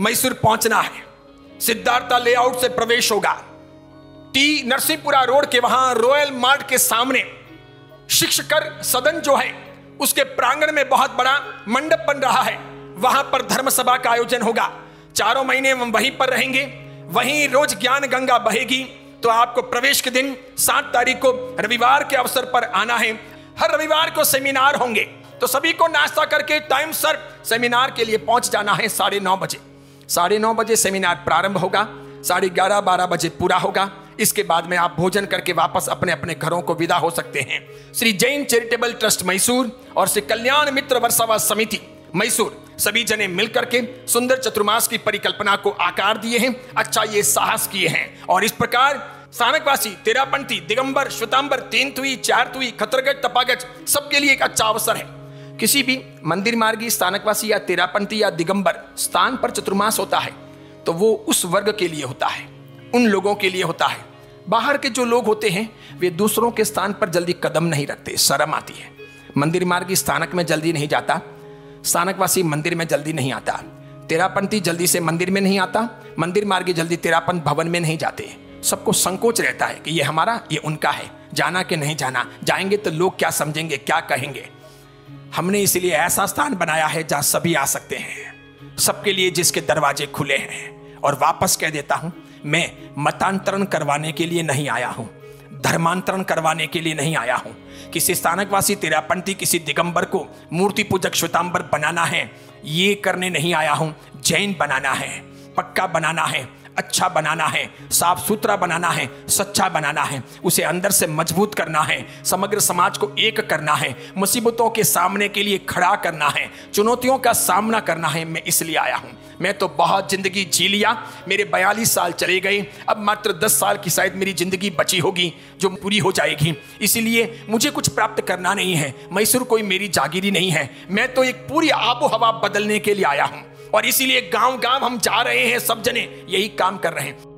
मैसूर पहुंचना है। सिद्धार्था लेआउट से प्रवेश होगा। टी नरसिंहपुरा रोड के वहां रॉयल मार्ट के सामने शिक्षकर सदन जो है उसके प्रांगण में बहुत बड़ा मंडप बन रहा है। वहां पर धर्म सभा का आयोजन होगा। 4 महीने हम वहीं पर रहेंगे। वहीं रोज ज्ञान गंगा बहेगी। तो आपको प्रवेश के दिन 7 तारीख को रविवार के अवसर पर आना है। हर रविवार को सेमिनार होंगे, तो सभी को नाश्ता करके टाइम सर सेमिनार के लिए पहुंच जाना है। 9:30 बजे 9:30 बजे सेमिनार प्रारंभ होगा। 11:30-12 बजे पूरा होगा। इसके बाद में आप भोजन करके वापस अपने अपने घरों को विदा हो सकते हैं। श्री जैन चैरिटेबल ट्रस्ट मैसूर और श्री कल्याण मित्र वर्षावा समिति मैसूर सभी जने मिलकर के सुंदर चतुर्मास की परिकल्पना को आकार दिए हैं। अच्छा ये साहस किए हैं। और इस प्रकार स्थानकवासी, तेरापंथी, दिगंबर, श्वेतांबर, 3तुई, 4तुई, खतरगज, तपागज सबके लिए एक अच्छा अवसर है। किसी भी मंदिर मार्गी स्थानकवासी या तेरापंथी या दिगंबर स्थान पर चतुर्मास होता है तो वो उस वर्ग के लिए होता है, उन लोगों के लिए होता है। बाहर के जो लोग होते हैं वे दूसरों के स्थान पर जल्दी कदम नहीं रखते, शर्म आती है। मंदिर मार्गी स्थानक में जल्दी नहीं जाता, स्थानकवासी मंदिर में जल्दी नहीं आता, तेरापंथी जल्दी से मंदिर में नहीं आता, मंदिर मार्गी जल्दी तेरापंथ भवन में नहीं जाते। सबको संकोच रहता है कि ये हमारा, ये उनका है, जाना कि नहीं जाना, जाएंगे तो लोग क्या समझेंगे, क्या कहेंगे। हमने इसलिए ऐसा स्थान बनाया है जहां सभी आ सकते हैं, सबके लिए जिसके दरवाजे खुले हैं। और वापस कह देता हूं, मैं मतांतरण करवाने के लिए नहीं आया हूं, धर्मांतरण करवाने के लिए नहीं आया हूं। किसी स्थानकवासी तेरापंथी, किसी दिगंबर को मूर्ति पूजक श्वेतांबर बनाना है, ये करने नहीं आया हूं। जैन बनाना है, पक्का बनाना है, अच्छा बनाना है, साफ सुथरा बनाना है, सच्चा बनाना है, उसे अंदर से मजबूत करना है, समग्र समाज को एक करना है, मुसीबतों के सामने के लिए खड़ा करना है, चुनौतियों का सामना करना है। मैं इसलिए आया हूं। मैं तो बहुत जिंदगी जी लिया, मेरे 42 साल चले गए, अब मात्र 10 साल की शायद मेरी जिंदगी बची होगी जो पूरी हो जाएगी। इसीलिए मुझे कुछ प्राप्त करना नहीं है। मैसूर कोई मेरी जागीरी नहीं है। मैं तो एक पूरी आबो हवा बदलने के लिए आया हूं। और इसीलिए गांव गांव हम जा रहे हैं, सब जने यही काम कर रहे हैं।